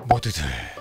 모두들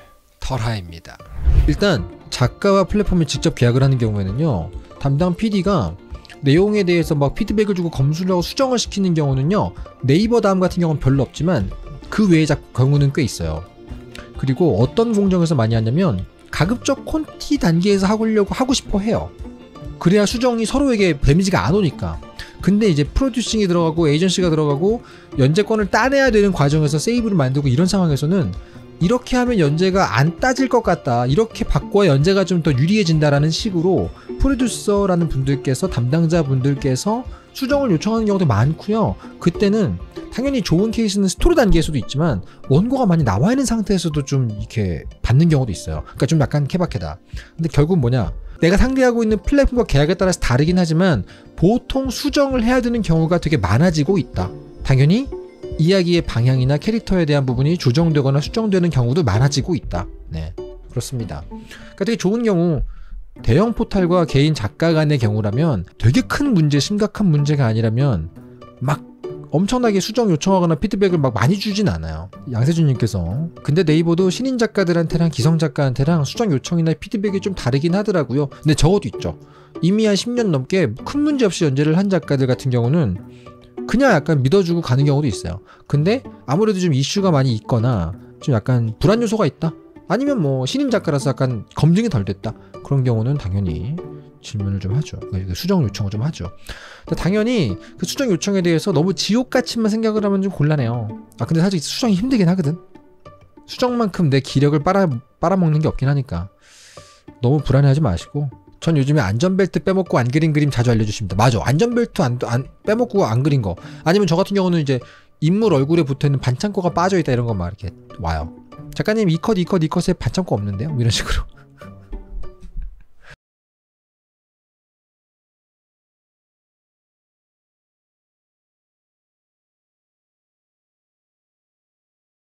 털하입니다. 일단 작가와 플랫폼이 직접 계약을 하는 경우에는요, 담당 PD가 내용에 대해서 막 피드백을 주고 검수를 하고 수정을 시키는 경우는요, 네이버 다음 같은 경우는 별로 없지만 그 외의 경우는 꽤 있어요. 그리고 어떤 공정에서 많이 하냐면 가급적 콘티 단계에서 하고 싶어 해요. 그래야 수정이 서로에게 데미지가 안 오니까. 근데 이제 프로듀싱이 들어가고 에이전시가 들어가고 연재권을 따내야 되는 과정에서 세이브를 만들고 이런 상황에서는 이렇게 하면 연재가 안 따질 것 같다, 이렇게 바꿔야 연재가 좀 더 유리해진다라는 식으로 프로듀서라는 분들께서, 담당자 분들께서 수정을 요청하는 경우도 많고요. 그때는 당연히 좋은 케이스는 스토리 단계에서도 있지만 원고가 많이 나와 있는 상태에서도 좀 이렇게 받는 경우도 있어요. 그러니까 좀 약간 케바케다. 근데 결국 뭐냐, 내가 상대하고 있는 플랫폼과 계약에 따라서 다르긴 하지만 보통 수정을 해야 되는 경우가 되게 많아지고 있다. 당연히 이야기의 방향이나 캐릭터에 대한 부분이 조정되거나 수정되는 경우도 많아지고 있다. 네, 그렇습니다. 그러니까 되게 좋은 경우, 대형 포탈과 개인 작가 간의 경우라면 되게 큰 문제, 심각한 문제가 아니라면 막 엄청나게 수정 요청하거나 피드백을 막 많이 주진 않아요. 양세준님께서. 근데 네이버도 신인 작가들한테랑 기성 작가한테랑 수정 요청이나 피드백이 좀 다르긴 하더라고요. 근데 적어도 있죠. 이미 한 10년 넘게 큰 문제 없이 연재를 한 작가들 같은 경우는 그냥 약간 믿어주고 가는 경우도 있어요. 근데 아무래도 좀 이슈가 많이 있거나 좀 약간 불안 요소가 있다, 아니면 뭐 신임 작가라서 약간 검증이 덜 됐다, 그런 경우는 당연히 질문을 좀 하죠. 수정 요청을 좀 하죠. 당연히 그 수정 요청에 대해서 너무 지옥같이만 생각을 하면 좀 곤란해요. 근데 사실 수정이 힘들긴 하거든. 수정만큼 내 기력을 빨아먹는 게 없긴 하니까 너무 불안해하지 마시고. 전 요즘에 안전벨트 빼먹고 안 그린 그림 자주 알려주십니다. 맞아, 안전벨트 안 빼먹고 안 그린 거, 아니면 저 같은 경우는 이제 인물 얼굴에 붙어있는 반창고가 빠져있다 이런 거 막 이렇게 와요. 작가님 이 컷에 반창고 없는데요? 뭐 이런 식으로.